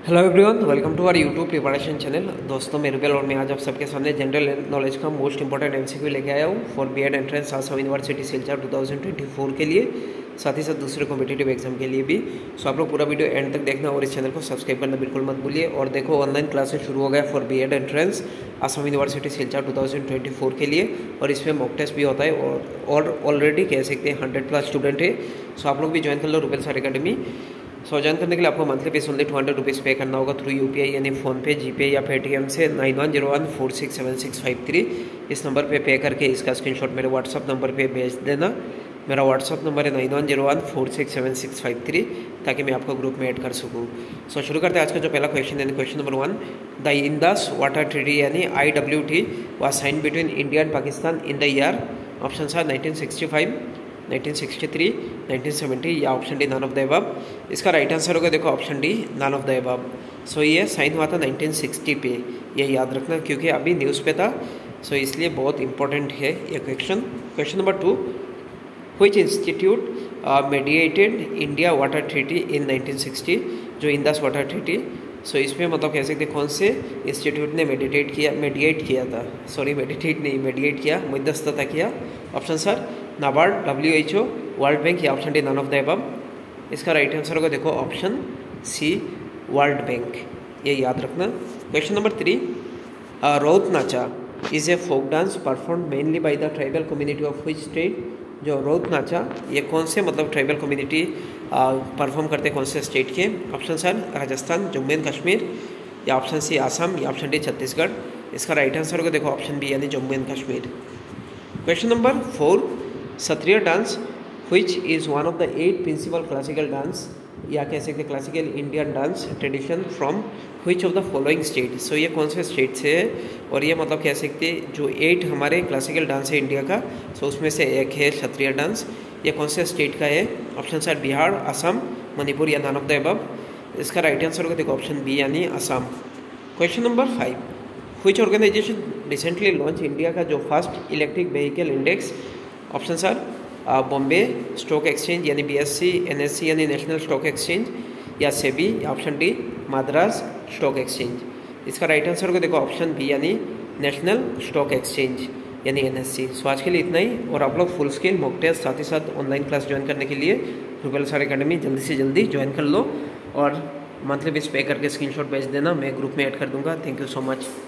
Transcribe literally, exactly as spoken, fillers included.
Hello everyone, welcome to our YouTube preparation channel. दोस्तों मैं रुबेल और मैं आज आप सबके सामने जनरल नॉलेज का मोस्ट इंपॉर्टेंट एमसीक्यू लेके आया हूँ for BEd entrance Assam university Silchar दो हज़ार चौबीस के लिए, साथ ही साथ दूसरे कॉम्पिटिटिव एग्जाम के लिए भी। सो आप लोग पूरा वीडियो एंड तक देखना और इस चैनल को सब्सक्राइब करना बिल्कुल मत भूलिए। और देखो, ऑनलाइन क्लासेस शुरू हो गया for BEd entrance Assam university Silchar दो हज़ार चौबीस के लिए, और इसमें मॉक टेस्ट भी होता है और ऑलरेडी कह सकते हैं हंड्रेड प्लस स्टूडेंट है। सो आप लोग भी ज्वाइन कर लो Rubel sir academy. So join करने के लिए आपको monthly fees only two hundred rupees pay करना होगा थ्रू यूपीआई यानी फ़ोनपे, जीपे या पेटीएम से nine one zero one four six seven six five three इस नंबर पे पे करके इसका स्क्रीनशॉट मेरे व्हाट्सअप नंबर पे भेज देना। मेरा व्हाट्सअप नंबर है nine one zero one four six seven six five three, ताकि मैं आपको ग्रुप में ऐड कर सकूँ। सो शुरू करते हैं आज का जो पहला क्वेश्चन है। Question number one, the Indus water treaty यानी I W T was sign between India and Pakistan in the year. Option are nineteen sixty five, nineteen sixty three, nineteen seventy या option D none of the above. इसका right answer होगा देखो option D none of the above. So ये sign हुआ था nineteen sixty पे, ये याद रखना क्योंकि अभी न्यूज़ पे था, सो so इसलिए बहुत इंपॉर्टेंट है ये question. Question number two, which institute mediated India water treaty in nineteen sixty, जो इंडस वाटर ट्रीटी। सो इसमें मतलब कह सकते कौन से इंस्टीट्यूट ने मेडिटेट किया मेडिएट किया था सॉरी मेडिटेट नहीं मेडिएट किया मध्यस्थता किया। Options are NABARD, W H O, world bank या option D none of the above. इसका राइट आंसर होगा देखो ऑप्शन सी वर्ल्ड बैंक, ये याद रखना। Question number three, Raut Nacha is a folk dance perform mainly by the tribal community of which state. जो रौत नाचा ये कौन से मतलब ट्राइबल कम्युनिटी परफॉर्म करते कौन से स्टेट के। Options are Rajasthan, Jammu and Kashmir या ऑप्शन सी आसाम या ऑप्शन डी छत्तीसगढ़। इसका राइट आंसर होगा देखो ऑप्शन बी यानी Jammu and Kashmir. Question number four, Sattriya dance which is one of the eight principal classical dance या कह सकते classical Indian dance tradition from which of the following state. So ये कौन से स्टेट से है, और ये मतलब कह सकते जो एट हमारे क्लासिकल डांस है इंडिया का, सो उसमें से एक है क्षत्रिय डांस। ये कौन से स्टेट का है। ऑप्शन सर बिहार, असम, मणिपुर या नन ऑफ द अबव। इसका राइट आंसर होगा देखो ऑप्शन बी यानी Assam. Question number five, which organisation recently launch India का जो first electric vehicle index. Options are Bombay stock exchange यानी बीएससी, एनएससी यानी नेशनल स्टॉक एक्सचेंज या सेबी या option D Madras stock exchange. इसका राइट आंसर होगा देखो ऑप्शन बी यानी नेशनल स्टॉक एक्सचेंज यानी एनएससी। सो आज के लिए इतना ही, और आप लोग फुल स्केल मॉक टेस्ट साथ ही साथ ऑनलाइन क्लास ज्वाइन करने के लिए रुबेल सर अकेडमी जल्दी से जल्दी ज्वाइन कर लो और मंथली फीस पे करके स्क्रीनशॉट भेज देना, मैं ग्रुप में ऐड कर दूंगा। Thank you so much.